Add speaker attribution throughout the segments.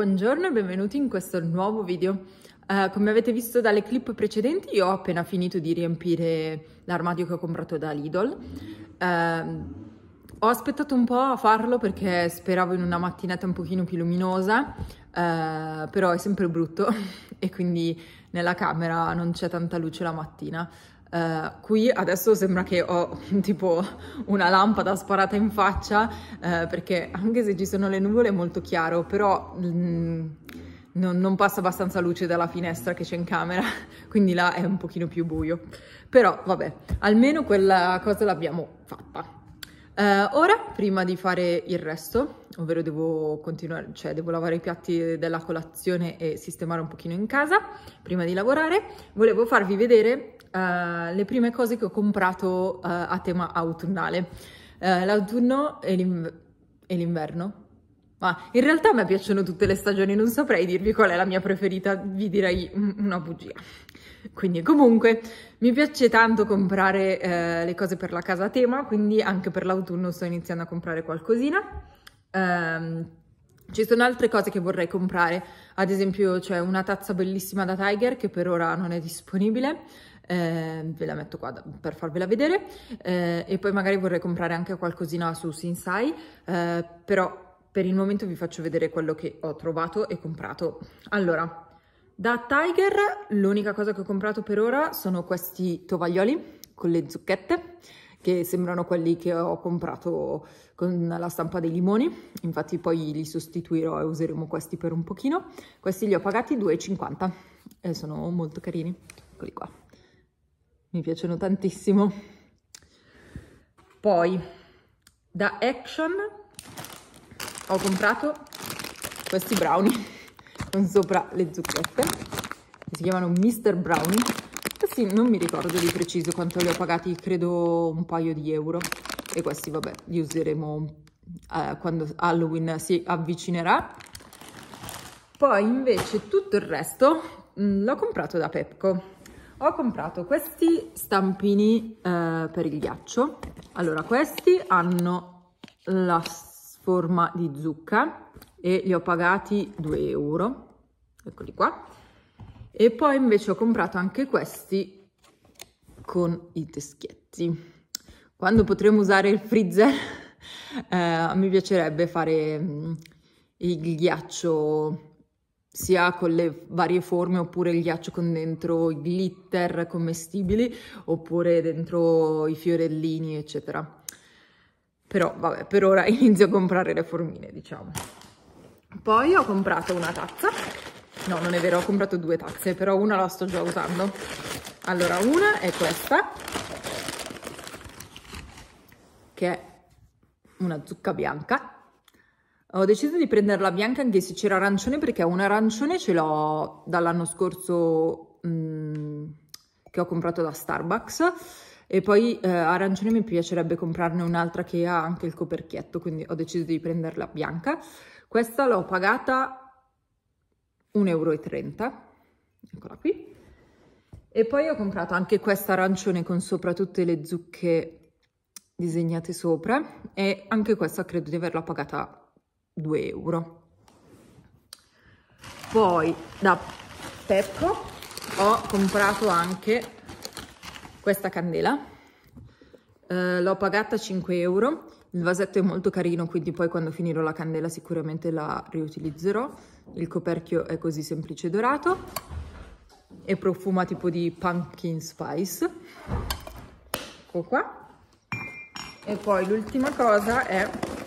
Speaker 1: Buongiorno e benvenuti in questo nuovo video. Come avete visto dalle clip precedenti, io ho appena finito di riempire l'armadio che ho comprato da Lidl. Ho aspettato un po' a farlo perché speravo in una mattinata un pochino più luminosa, però è sempre brutto e quindi nella camera non c'è tanta luce la mattina. Qui adesso sembra che ho tipo una lampada sparata in faccia, perché anche se ci sono le nuvole è molto chiaro, però non passa abbastanza luce dalla finestra che c'è in camera, quindi là è un pochino più buio. Però vabbè, almeno quella cosa l'abbiamo fatta. Ora, prima di fare il resto, ovvero devo continuare, cioè devo lavare i piatti della colazione e sistemare un pochino in casa, prima di lavorare, volevo farvi vedere le prime cose che ho comprato a tema autunnale. L'autunno e l'inverno. Ma in realtà a me piacciono tutte le stagioni, non saprei dirvi qual è la mia preferita, vi direi una bugia. Quindi comunque mi piace tanto comprare le cose per la casa a tema, quindi anche per l'autunno sto iniziando a comprare qualcosina. Ci sono altre cose che vorrei comprare, ad esempio c'è una tazza bellissima da Tiger che per ora non è disponibile, ve la metto qua per farvela vedere, e poi magari vorrei comprare anche qualcosina su Sinsai, però per il momento vi faccio vedere quello che ho trovato e comprato. Allora, da Tiger l'unica cosa che ho comprato per ora sono questi tovaglioli con le zucchette, che sembrano quelli che ho comprato con la stampa dei limoni, infatti poi li sostituirò e useremo questi per un pochino. Questi li ho pagati 2,50 e sono molto carini, eccoli qua, mi piacciono tantissimo. Poi da Action ho comprato questi brownie con sopra le zucchette, che si chiamano Mr. Brownie. Questi non mi ricordo di preciso quanto li ho pagati, credo un paio di euro, e questi vabbè li useremo quando Halloween si avvicinerà. Poi invece tutto il resto l'ho comprato da Pepco. Ho comprato questi stampini per il ghiaccio. Allora, questi hanno la forma di zucca e li ho pagati 2 euro, eccoli qua. E poi invece ho comprato anche questi con i teschietti. Quando potremo usare il freezer mi piacerebbe fare il ghiaccio sia con le varie forme, oppure il ghiaccio con dentro i glitter commestibili, oppure dentro i fiorellini eccetera. Però vabbè, per ora inizio a comprare le formine, diciamo. Poi ho comprato una tazza. No, non è vero, ho comprato 2 tazze, però una la sto già usando. Allora, una è questa, che è una zucca bianca. Ho deciso di prenderla bianca anche se c'era arancione, perché un arancione ce l'ho dall'anno scorso che ho comprato da Starbucks. E poi arancione mi piacerebbe comprarne un'altra che ha anche il coperchietto, quindi ho deciso di prenderla bianca. Questa l'ho pagata 1,30 euro, eccola qui. E poi ho comprato anche questa arancione con sopra tutte le zucche disegnate sopra, e anche questa credo di averla pagata 2 euro. Poi da Pepco ho comprato anche questa candela, l'ho pagata 5 euro, il vasetto è molto carino, quindi poi quando finirò la candela sicuramente la riutilizzerò. Il coperchio è così semplice dorato e profuma tipo di pumpkin spice, ecco qua. E poi l'ultima cosa è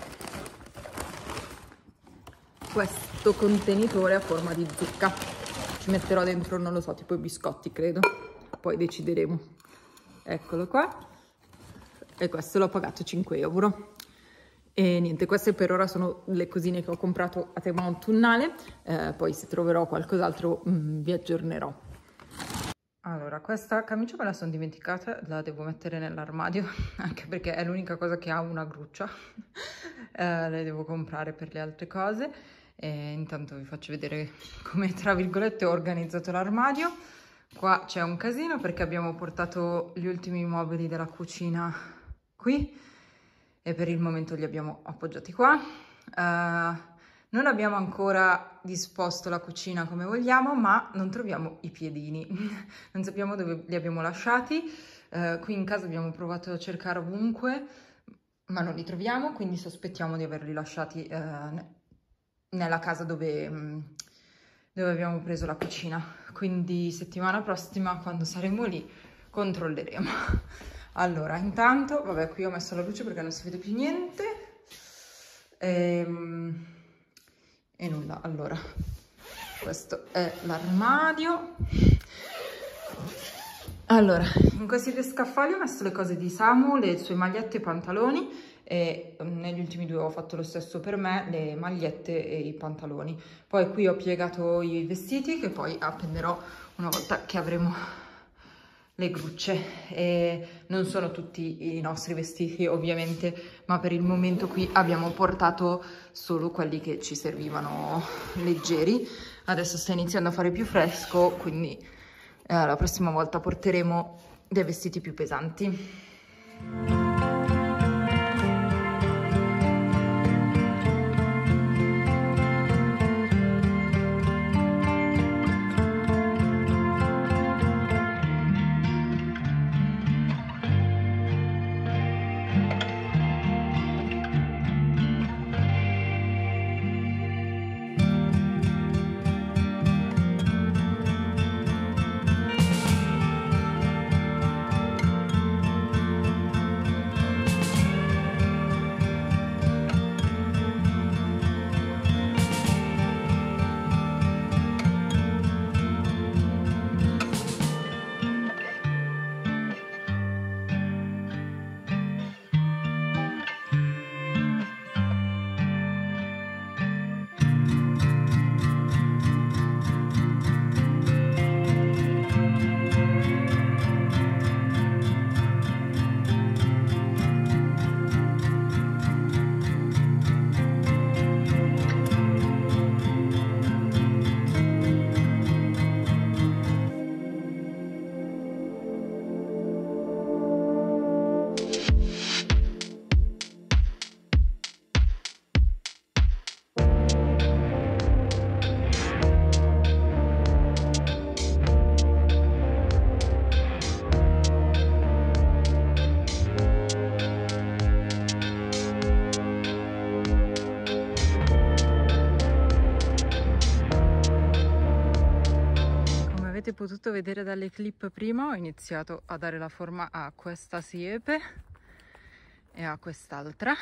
Speaker 1: questo contenitore a forma di zucca, ci metterò dentro, non lo so, tipo i biscotti credo, poi decideremo. Eccolo qua, e questo l'ho pagato 5 euro. E niente, queste per ora sono le cosine che ho comprato a tema autunnale, poi se troverò qualcos'altro vi aggiornerò. Allora, questa camicia me la sono dimenticata, la devo mettere nell'armadio, anche perché è l'unica cosa che ha una gruccia, le devo comprare per le altre cose. E intanto vi faccio vedere come, tra virgolette, ho organizzato l'armadio. Qua c'è un casino perché abbiamo portato gli ultimi mobili della cucina qui e per il momento li abbiamo appoggiati qua. Non abbiamo ancora disposto la cucina come vogliamo, ma non troviamo i piedini. Non sappiamo dove li abbiamo lasciati. Qui in casa abbiamo provato a cercare ovunque, ma non li troviamo, quindi sospettiamo di averli lasciati nella casa dove abbiamo preso la cucina. Quindi settimana prossima, quando saremo lì, controlleremo. Allora, intanto, vabbè, qui ho messo la luce perché non si vede più niente. E nulla, allora, questo è l'armadio. Allora, in questi due scaffali ho messo le cose di Samu, le sue magliette e pantaloni, e negli ultimi due ho fatto lo stesso per me, le magliette e i pantaloni. Poi qui ho piegato i vestiti che poi appenderò una volta che avremo le grucce. E non sono tutti i nostri vestiti ovviamente, ma per il momento qui abbiamo portato solo quelli che ci servivano leggeri. Adesso sta iniziando a fare più fresco, quindi la prossima volta porteremo dei vestiti più pesanti. Avete potuto vedere dalle clip prima, ho iniziato a dare la forma a questa siepe e a quest'altra,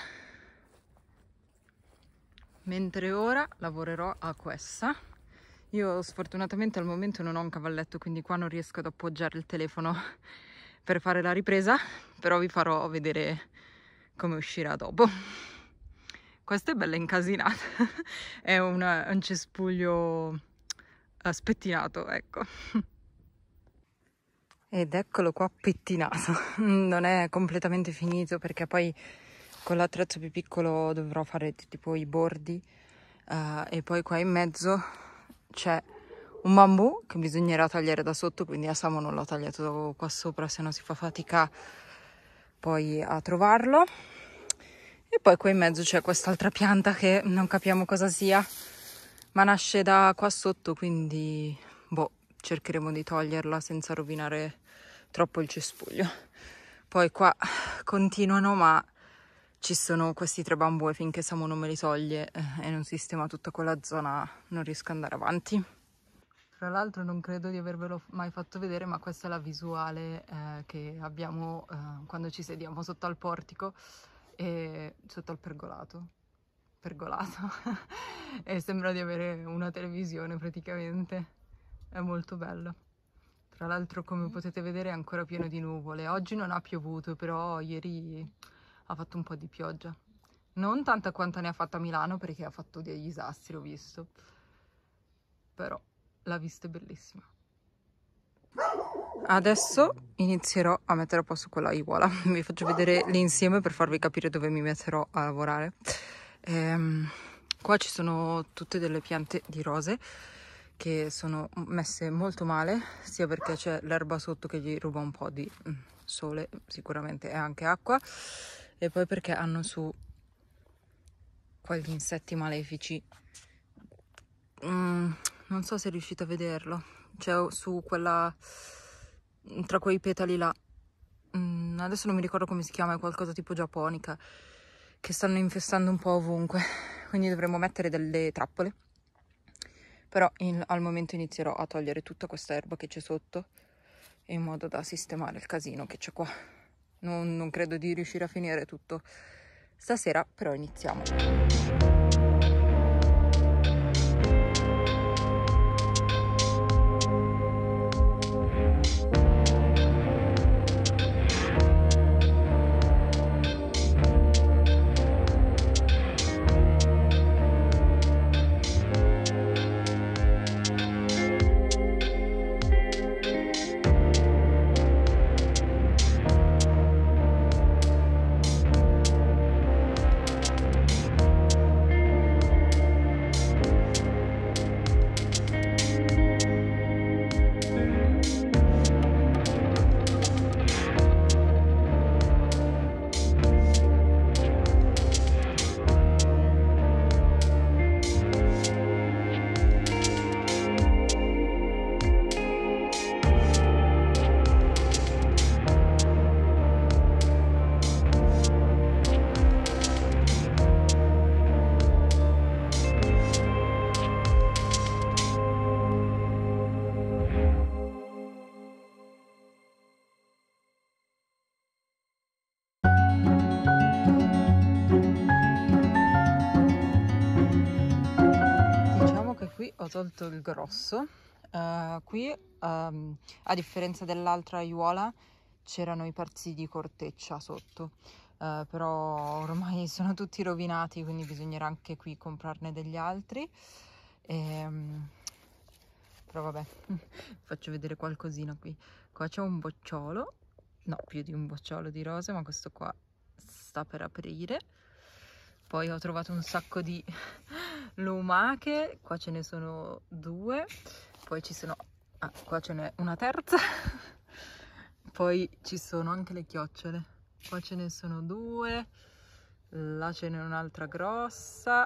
Speaker 1: mentre ora lavorerò a questa. Io sfortunatamente al momento non ho un cavalletto, quindi qua non riesco ad appoggiare il telefono per fare la ripresa, però vi farò vedere come uscirà dopo. Questa è bella incasinata, è un cespuglio spettinato, ecco. Ed eccolo qua pettinato. Non è completamente finito perché poi con l'attrezzo più piccolo dovrò fare tipo i bordi, e poi qua in mezzo c'è un bambù che bisognerà tagliare da sotto, quindi a Samu non l'ho tagliato qua sopra, se no si fa fatica poi a trovarlo. E poi qua in mezzo c'è quest'altra pianta che non capiamo cosa sia, ma nasce da qua sotto, quindi boh, cercheremo di toglierla senza rovinare troppo il cespuglio. Poi qua continuano, ma ci sono questi 3 bambù e finché Samu non me li toglie e non sistema tutta quella zona non riesco ad andare avanti. Tra l'altro non credo di avervelo mai fatto vedere, ma questa è la visuale che abbiamo quando ci sediamo sotto al portico e sotto al pergolato e sembra di avere una televisione praticamente, è molto bello. Tra l'altro, come potete vedere, è ancora pieno di nuvole. Oggi non ha piovuto, però ieri ha fatto un po' di pioggia. Non tanta quanta ne ha fatta a Milano, perché ha fatto dei disastri, ho visto. Però la vista è bellissima. Adesso inizierò a mettere a posto quella aiuola. Vi faccio vedere l'insieme per farvi capire dove mi metterò a lavorare. Qua ci sono tutte delle piante di rose che sono messe molto male, sia perché c'è l'erba sotto che gli ruba un po' di sole sicuramente e anche acqua, e poi perché hanno su qua gli insetti malefici. Non so se riuscite a vederlo, c'è su quella, tra quei petali là, adesso non mi ricordo come si chiama, è qualcosa tipo giapponica, che stanno infestando un po' ovunque, quindi dovremmo mettere delle trappole. Però al momento inizierò a togliere tutta questa erba che c'è sotto, in modo da sistemare il casino che c'è qua. Non credo di riuscire a finire tutto stasera, però iniziamo. Qui ho tolto il grosso, qui a differenza dell'altra aiuola c'erano i parzi di corteccia sotto, però ormai sono tutti rovinati, quindi bisognerà anche qui comprarne degli altri. Però vabbè, faccio vedere qualcosina qui. Qua c'è un bocciolo, no, più di un bocciolo di rose, ma questo qua sta per aprire. Poi ho trovato un sacco di lumache, qua ce ne sono 2, poi ci sono, qua ce n'è una terza, poi ci sono anche le chiocciole, qua ce ne sono 2, là ce n'è un'altra grossa,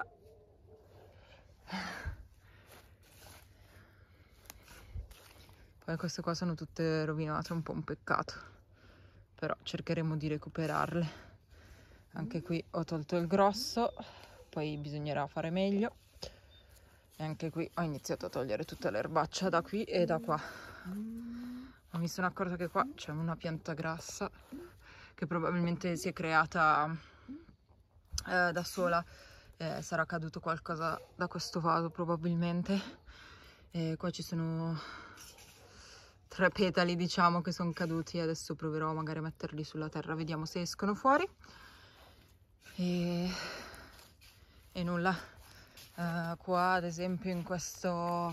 Speaker 1: poi queste qua sono tutte rovinate, un po' un peccato, però cercheremo di recuperarle. Anche qui ho tolto il grosso, poi bisognerà fare meglio. E anche qui ho iniziato a togliere tutta l'erbaccia da qui e da qua. Ma mi sono accorta che qua c'è una pianta grassa che probabilmente si è creata da sola. Sarà caduto qualcosa da questo vaso probabilmente. E qua ci sono 3 petali, diciamo, che sono caduti. Adesso proverò magari a metterli sulla terra, vediamo se escono fuori. E nulla, qua ad esempio in questa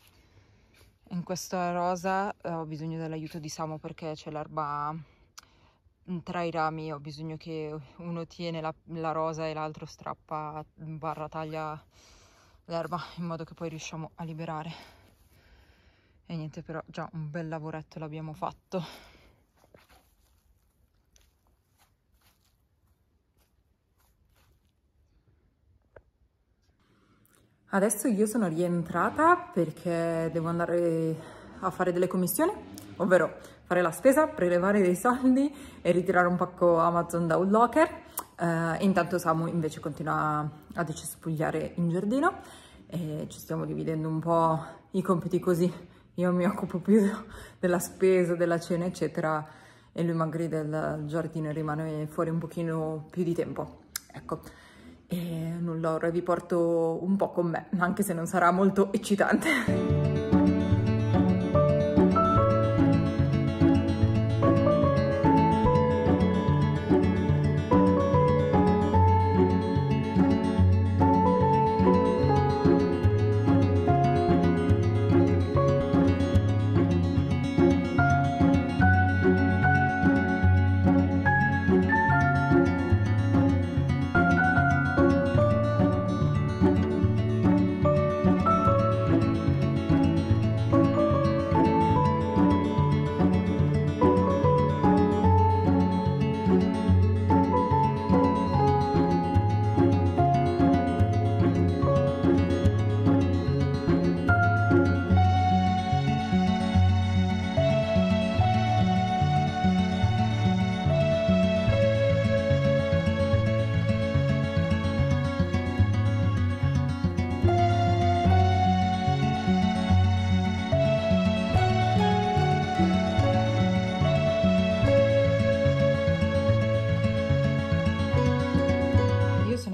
Speaker 1: rosa ho bisogno dell'aiuto di Samu perché c'è l'erba tra i rami, ho bisogno che uno tiene la rosa e l'altro strappa barra taglia l'erba in modo che poi riusciamo a liberare. E niente, però già un bel lavoretto l'abbiamo fatto. Adesso io sono rientrata perché devo andare a fare delle commissioni, ovvero fare la spesa, prelevare dei soldi e ritirare un pacco Amazon da un locker. Intanto Samu invece continua a cespugliare in giardino e ci stiamo dividendo un po' i compiti così. Io mi occupo più della spesa, della cena eccetera e lui magari del giardino rimane fuori un pochino più di tempo. Ecco. E nulla, ora vi porto un po' con me, anche se non sarà molto eccitante.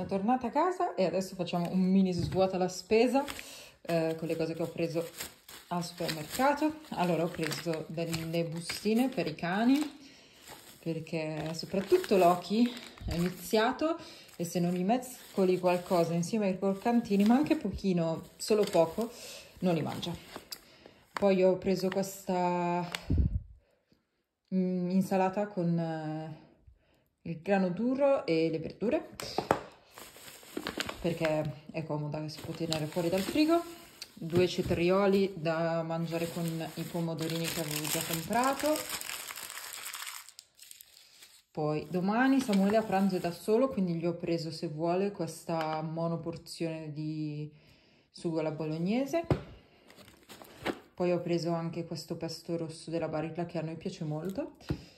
Speaker 1: tornata a casa e adesso facciamo un mini svuota la spesa con le cose che ho preso al supermercato. Allora ho preso delle bustine per i cani perché soprattutto Loki è iniziato e se non gli mescoli qualcosa insieme ai croccantini, ma anche pochino, solo poco, non li mangia. Poi ho preso questa insalata con il grano duro e le verdure perché è comoda, che si può tenere fuori dal frigo. 2 cetrioli da mangiare con i pomodorini che avevo già comprato. Poi domani Samuele a pranzo è da solo, quindi gli ho preso, se vuole, questa monoporzione di sugo alla bolognese. Poi ho preso anche questo pesto rosso della Barilla che a noi piace molto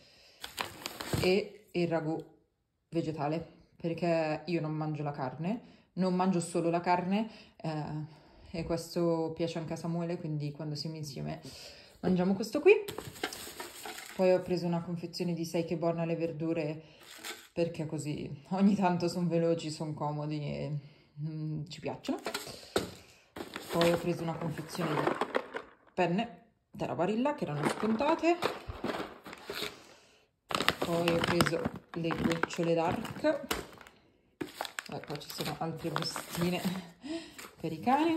Speaker 1: e il ragù vegetale perché io non mangio la carne, non mangio solo la carne e questo piace anche a Samuele, quindi quando siamo insieme mangiamo questo qui. Poi ho preso una confezione di Sai che buona le verdure perché così ogni tanto sono veloci, sono comodi e ci piacciono. Poi ho preso una confezione di penne della Barilla che erano scontate. Poi ho preso le gocciole Dark. Ecco, ci sono altre bustine per i cani.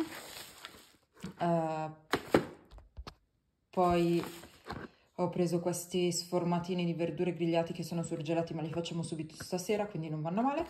Speaker 1: Poi ho preso questi sformatini di verdure grigliati che sono surgelati, ma li facciamo subito stasera, quindi non vanno male.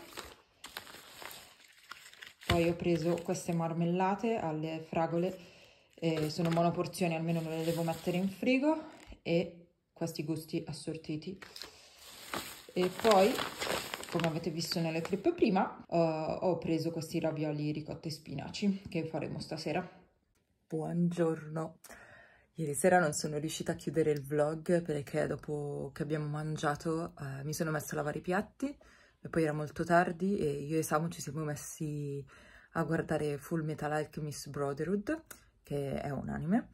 Speaker 1: Poi ho preso queste marmellate alle fragole, sono monoporzioni, almeno non le devo mettere in frigo, e questi gusti assortiti. E poi, come avete visto nelle clip prima, ho preso questi ravioli ricotta e spinaci che faremo stasera. Buongiorno! Ieri sera non sono riuscita a chiudere il vlog perché dopo che abbiamo mangiato mi sono messa a lavare i piatti e poi era molto tardi e io e Samu ci siamo messi a guardare Full Metal Alchemist Brotherhood, che è un anime.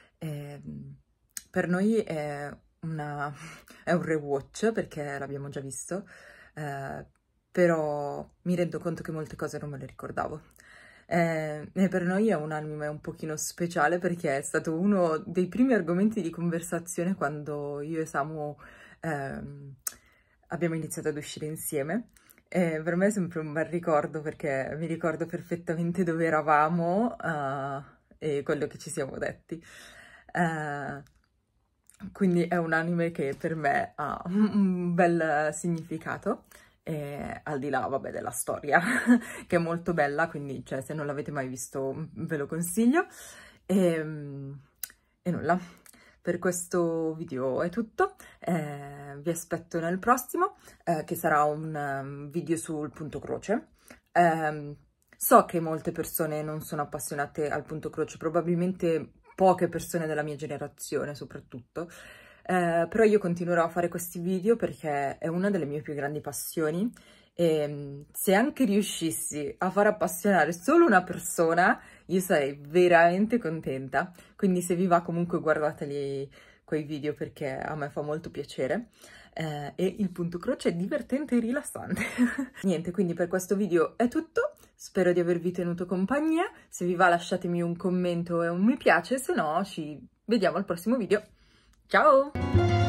Speaker 1: Per noi è un rewatch perché l'abbiamo già visto, però mi rendo conto che molte cose non me le ricordavo. E per noi è un anime un pochino speciale perché è stato uno dei primi argomenti di conversazione quando io e Samu abbiamo iniziato ad uscire insieme. E per me è sempre un bel ricordo perché mi ricordo perfettamente dove eravamo e quello che ci siamo detti. Quindi è un anime che per me ha un bel significato. Al di là, vabbè, della storia, che è molto bella, quindi cioè, se non l'avete mai visto ve lo consiglio. E nulla, per questo video è tutto, vi aspetto nel prossimo, che sarà un video sul punto croce. So che molte persone non sono appassionate al punto croce, probabilmente poche persone della mia generazione soprattutto, però io continuerò a fare questi video perché è una delle mie più grandi passioni e se anche riuscissi a far appassionare solo una persona io sarei veramente contenta, quindi se vi va comunque guardateli quei video perché a me fa molto piacere e il punto croce è divertente e rilassante. Niente, quindi per questo video è tutto, spero di avervi tenuto compagnia, se vi va lasciatemi un commento e un mi piace, se no ci vediamo al prossimo video. Ciao!